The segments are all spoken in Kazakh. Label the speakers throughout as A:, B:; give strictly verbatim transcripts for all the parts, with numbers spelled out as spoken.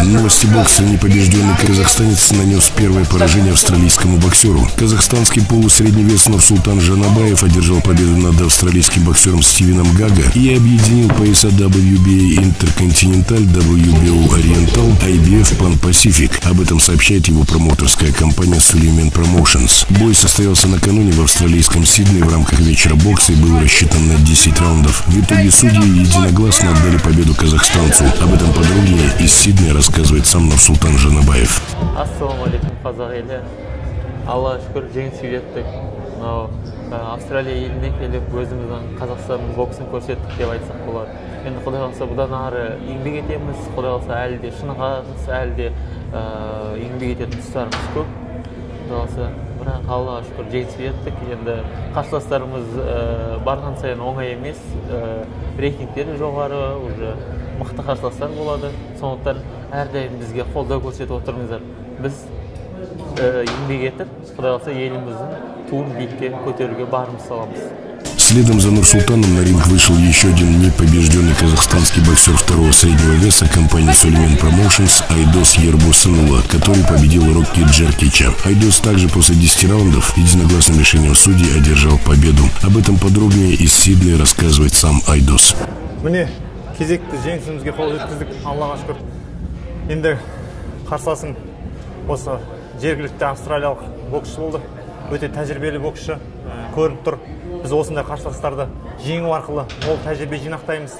A: Новости бокса. Непобежденный казахстанец нанес первое поражение австралийскому боксеру. Казахстанский полусредний вес Нурсултан Жанабаев одержал победу над австралийским боксером Стивеном Гага и объединил пояса дабл ю би эй Intercontinental, дабл ю би о Oriental, ай би эф Pan Pacific. Об этом сообщает его промоутерская компания Suleiman Promotions. Бой состоялся накануне в австралийском Сиднее в рамках вечера бокса и был рассчитан на десять раундов. В итоге судьи единогласно отдали победу казахстанцу. Об этом подробнее из Сиднея рассказывает сам Нурсултан Жанабаев.
B: Ассаламу алейкум, қазақ елі. Аллаға шүкір жеңіске жеттік. Мынау Австралия еліне келіп, өзіміздің Қазақстанның боксын көрсеттік деп айтсақ болады. Енді Құдай қаласа бұдан ары еңбек етеміз, Құдай қаласа әлі де шынығамыз, әлі де еңбек ететін тұстарымыз көп. Құдай қаласа, бірақ Аллаға шүкір жеңіске жеттік. Енді қарсыластарымыз барған сайын оңай емес, рейтингтері жоғары, уже мықты қарсыластар болады. Сондықтан әрдайым бізге қолдау көрсетіп отырыңыздар. Біз еңбек етіп, Құдай қаласа еліміздің туын биікке көтеруге барымыз саламыз.
A: Следом за Нурсултаном на ринг вышел еще один непобежденный казахстанский боксер второго среднего веса компании Suleiman Promotions Айдос Ербосынула, который победил Рокки Джеркича. Айдос также после десяти раундов единогласным решением судей одержал победу. Об этом подробнее из Сиднея рассказывает сам Айдос.
C: Мне кезекті жеңісімізге қол жеткіздік, Аллаға шүкір. Енді қарсыласым осы жергілікті австралиялық боксшы болды. Өте тәжірибелі боксшы, көрініп тұр. Біз осындай қарсыластарды жеңу арқылы мол тәжірибе жинақтаймыз.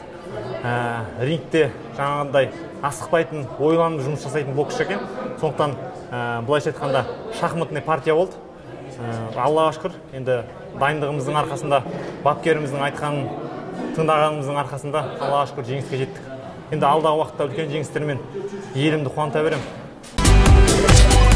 C: Рингте жаңағындай асықпайтын, ойланып жұмыс жасайтын боксшы екен. Сондықтан былайша айтқанда шахматный партия болды. Аллаға шүкір, енді дайындығымыздың арқасында, бапкеріміздің айтқанын тыңдағанымыздың арқасында Аллаға шүкір жеңіске жеттік. Енді алдағы уақытта үлкен жеңістермен елімді қуанта беремін.